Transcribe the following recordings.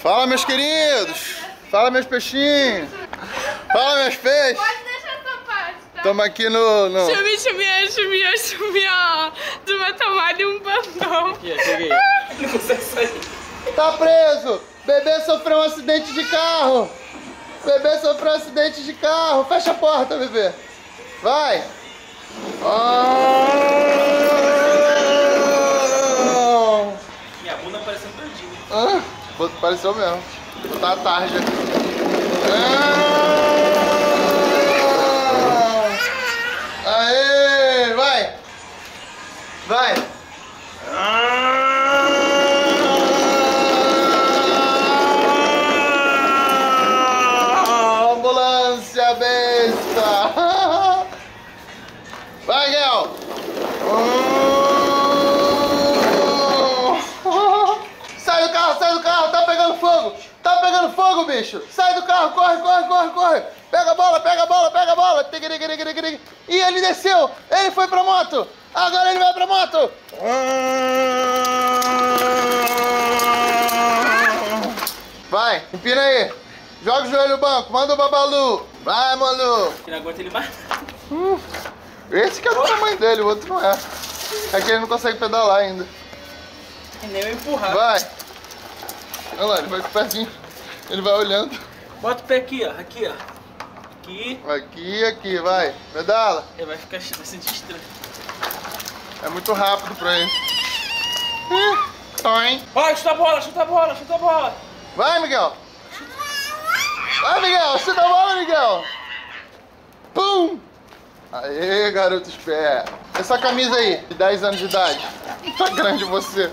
Fala, meus queridos. Fala, meus peixinhos. Fala, meus peixes. Pode deixar essa parte, tá? Tamo aqui no... Chumia. Tu vai tomar ali um bandão. Cheguei. Não consegue sair. Tá preso. Bebê sofreu um acidente de carro. Bebê sofreu um acidente de carro. Fecha a porta, bebê. Vai. Minha bunda parecendo doidinho. Pareceu mesmo. Tá tarde aqui. Aê, vai. Vai. Ambulância besta. Vai, Guel. Sai do carro, tá pegando fogo. Tá pegando fogo, bicho. Sai do carro, corre. Pega a bola. Ih, ele desceu. Ele foi pra moto. Agora ele vai pra moto. Vai, empina aí. Joga o joelho no banco, manda o babalu. Vai, Manu. Que não aguenta ele mais. Esse que é do tamanho dele, o outro não é. É que ele não consegue pedalar ainda. E nem eu empurrar. Vai. Olha lá, ele vai pertinho. Ele vai olhando. Bota o pé aqui, ó. Aqui. Aqui, vai. Pedala. Ele vai sentir estranho. É muito rápido pra ele. Toim. Vai, chuta a bola. Vai, Miguel. Vai, Miguel. Chuta a bola, Miguel. Pum. Aê, garoto esperto. Essa camisa aí, de 10 anos de idade. Tá grande você.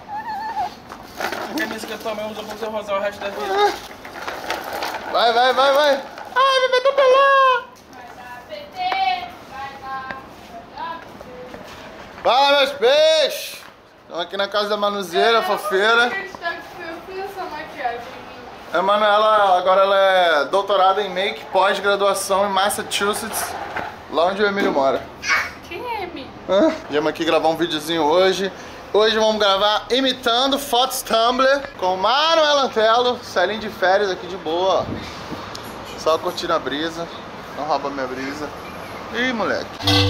A camisa que eu tomei usa pra você rosar o resto da vida. Vai. Ai, bebê tá pelado. Vai dar PT, vai dar PT. Fala, meus peixes. Estamos aqui na casa da Manuzeira, fofeira. Eu fiz essa maquiagem em mim. A Manuela, agora ela é doutorada em make, pós-graduação em Massachusetts, lá onde o Emílio mora. Quem é, Emi? Viemos aqui gravar um videozinho hoje. Hoje vamos gravar imitando fotos Tumblr com Manuela Antelo, Celinho de férias aqui de boa. Só curtindo a brisa, não rouba minha brisa. Ih, moleque.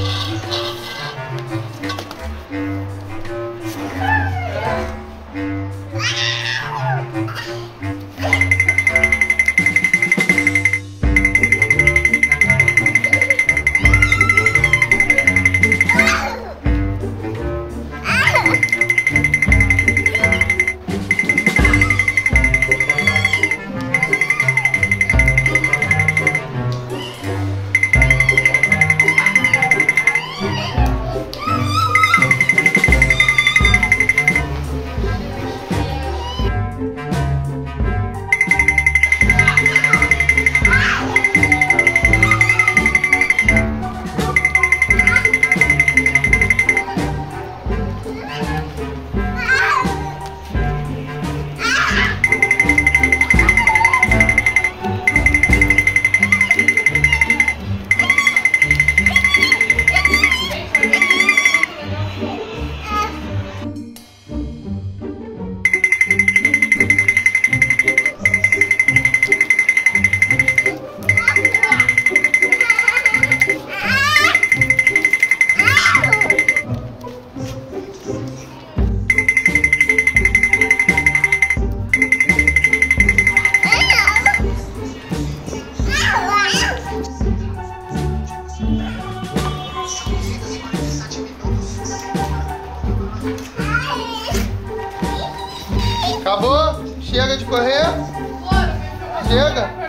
Acabou? Chega de correr? Chega?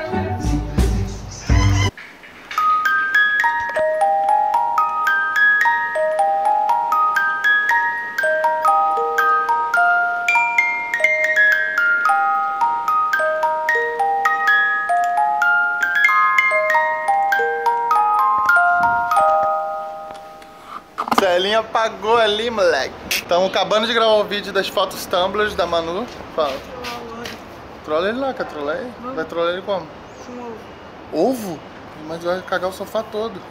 Celinha apagou ali, moleque. Estamos acabando de gravar o vídeo das fotos Tumblr da Manu. Fala. Trolla ele lá, quer trollar ele? Vai trollar ele como? Com Ovo? Mas vai cagar o sofá todo.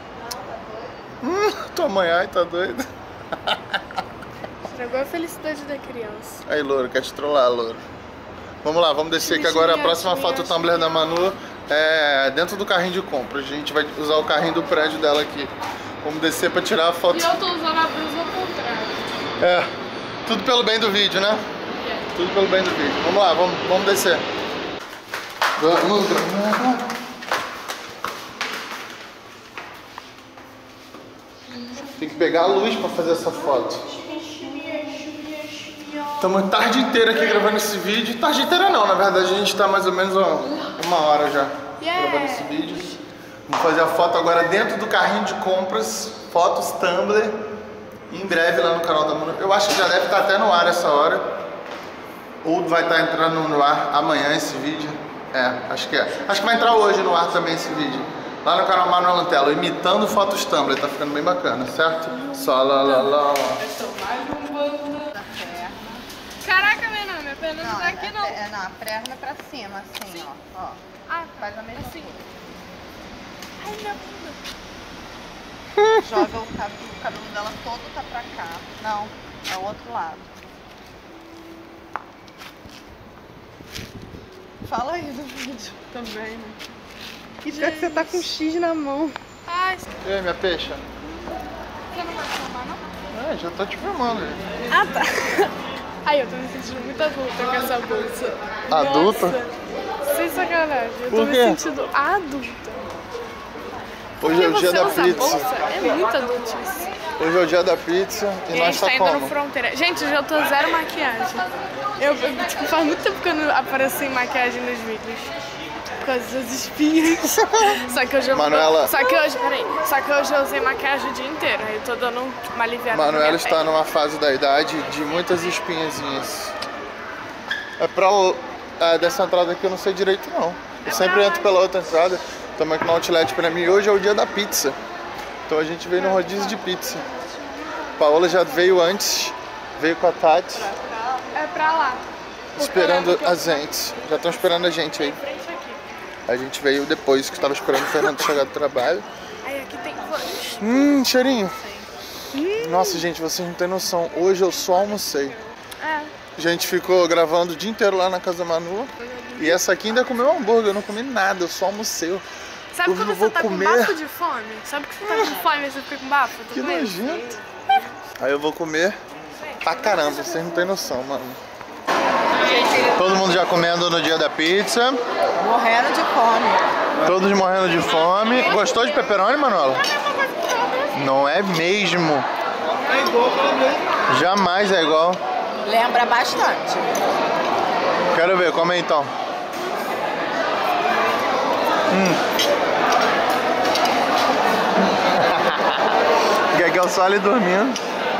Tua mãe, ai, tá doida. Estragou a felicidade da criança. Aí, louro, quer te trollar, louro. Vamos lá, vamos descer que agora a próxima foto Tumblr da Manu é dentro do carrinho de compra. A gente vai usar o carrinho do prédio dela aqui. Vamos descer pra tirar a foto. E eu tô usando a blusa ao contrário. É, tudo pelo bem do vídeo, né? Tudo pelo bem do vídeo. Vamos lá, vamos descer. Vamos gravar. Tem que pegar a luz pra fazer essa foto. Estamos a tarde inteira aqui gravando esse vídeo. Tarde inteira não, na verdade a gente tá mais ou menos uma hora já gravando esse vídeo. Vamos fazer a foto agora dentro do carrinho de compras. Fotos Tumblr. Em breve lá no canal da Manu. Eu acho que já deve estar até no ar essa hora. Ou vai estar entrando no ar amanhã esse vídeo. Acho que é. Acho que vai entrar hoje no ar também esse vídeo. Lá no canal Manu Elantello, imitando fotos Tumblr. Tá ficando bem bacana, certo? Só lá. Caraca, minha perna não tá aqui não. Não, a perna pra cima, assim, ó. Faz a mesma assim. coisa. Ai, minha bunda. Joga o cabelo dela todo tá pra cá. Não, é o outro lado. Fala aí do vídeo também, né? E pior que você tá com X na mão. Ai, E aí, minha peixa? você não vai filmar, não? Já tô te filmando. Ah, tá. Ai, eu tô me sentindo muito adulta com essa bolsa. Adulta? Nossa, sem sacanagem. Eu tô Por me quê? sentindo adulta. Hoje é o dia da Você usa pizza. bolsa? É muito adultice. Hoje é o dia da pizza e E a nós gente tá tá indo no como? Fronteira. Gente, hoje eu tô zero maquiagem. Eu tipo, faz muito tempo que eu não apareço sem maquiagem nos vídeos. Por causa das espinhas. Só que hoje eu Manuela. Só que hoje eu usei maquiagem o dia inteiro. Aí eu tô dando uma aliviada. na Manuela minha está pele. numa fase da idade de muitas espinhazinhas. Dessa entrada aqui eu não sei direito não. Eu sempre entro pela outra entrada. Estamos aqui no Outlet pra mim. Hoje é o dia da pizza. Então a gente veio no rodízio de pizza. Paola já veio antes. Veio com a Tati. É pra lá. Esperando a gente. Já estão esperando a gente aí. Frente aqui. A gente veio depois que estava esperando o Fernando chegar do trabalho. Aí aqui tem vários. Cheirinho. Nossa, gente, vocês não tem noção. Hoje eu só almocei. É. A gente ficou gravando o dia inteiro lá na casa da Manu. E essa aqui ainda comeu hambúrguer. Eu não comi nada, eu só almocei. Sabe Hoje quando eu você vou tá comer. com bafo de fome? Sabe que você tá com fome e você fica com bafo? Eu tô Que com medo. nojento. Aí eu vou comer pra caramba, vocês não tem noção, mano. Todo mundo já comendo no dia da pizza. Morrendo de fome. Todos morrendo de fome. Gostou de pepperoni, Manuela? Não é mesmo. É igual pra mim. Jamais é igual. Lembra bastante. Quero ver, come aí então. Gaguel só ali dormindo.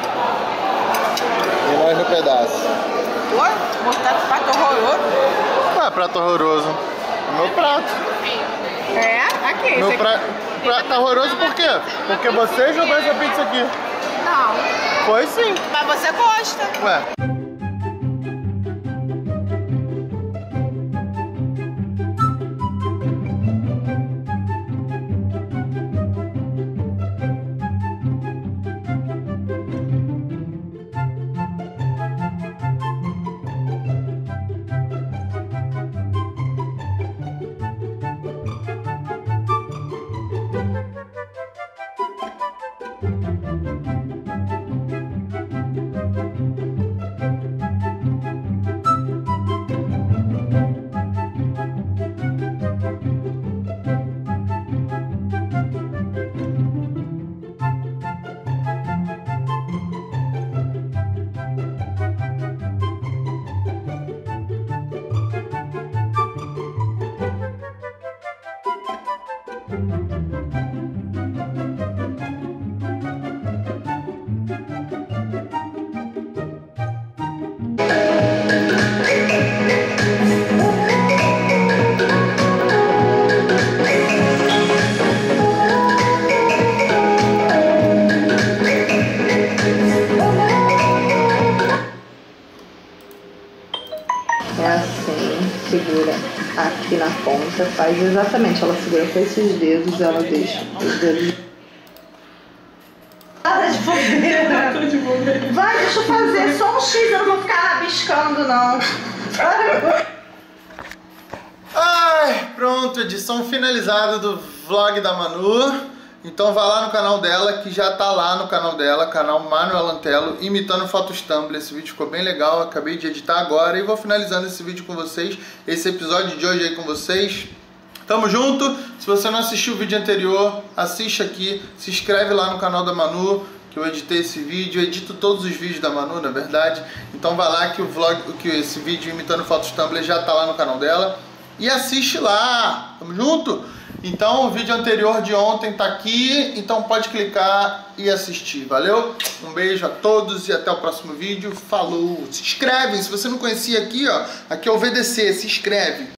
E nós no pedaço. Oi? Mostrar que prato horroroso. Ah, prato horroroso. É meu prato. É? Aqui. Meu esse prato tá horroroso por quê? Porque você jogou essa pizza aqui. Não. Foi sim. Mas você gosta. Ué. É assim, segura aqui na ponta, faz exatamente, ela segura com esses dedos, ela deixa os dedos. Nada de bobeira. Vai, deixa eu fazer só um X, eu não vou ficar rabiscando não. junto, edição finalizada do vlog da Manu. Então vai lá no canal dela, que já tá lá no canal dela, canal Manuela Antelo, imitando fotos Tumblr. Esse vídeo ficou bem legal, acabei de editar agora e vou finalizando esse vídeo com vocês, esse episódio de hoje aí com vocês. Tamo junto, se você não assistiu o vídeo anterior, assiste aqui, se inscreve lá no canal da Manu, que eu editei esse vídeo, eu edito todos os vídeos da Manu, na verdade. Então vai lá que esse vídeo imitando fotos Tumblr já tá lá no canal dela. E assiste lá, tamo junto? Então o vídeo anterior de ontem tá aqui, então pode clicar e assistir, valeu? Um beijo a todos e até o próximo vídeo, falou! Se inscreve, se você não conhecia aqui, ó, aqui é o VDC, se inscreve!